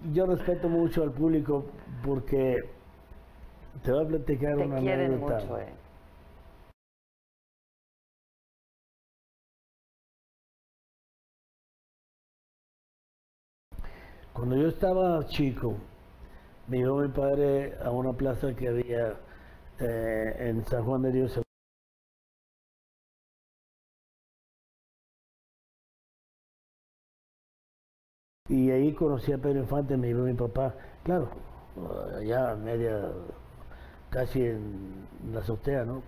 yo respeto mucho al público porque te voy a platicar una anécdota. Mucho, Cuando yo estaba chico, me llevó mi padre a una plaza que había en San Juan de Dios. Y ahí conocí a Pedro Infante, me llevó mi papá, claro, ya media, casi en la azotea, ¿no?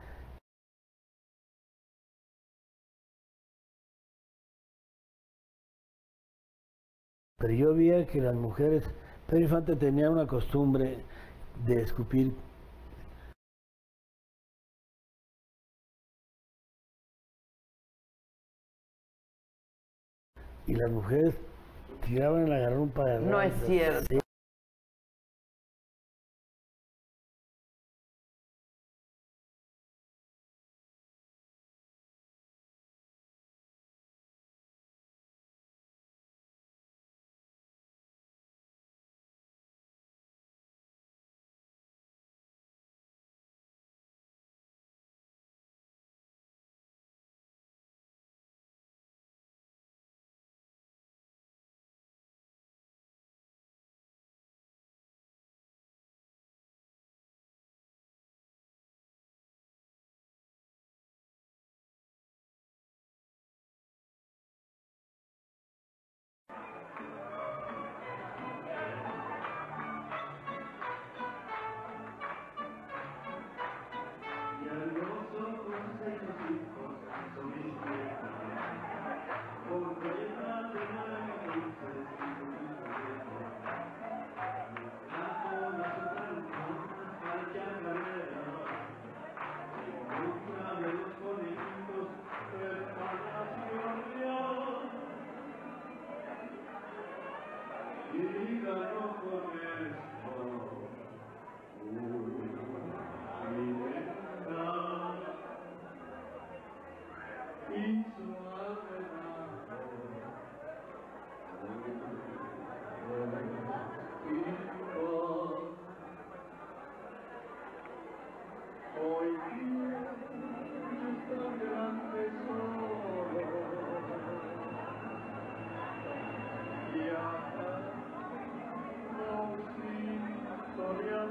Pero yo veía que las mujeres, Pedro Infante tenía una costumbre de escupir. Y las mujeres tiraban el agarrón para atrás. No es cierto. Sí.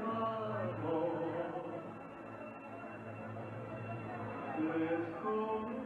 Let's go.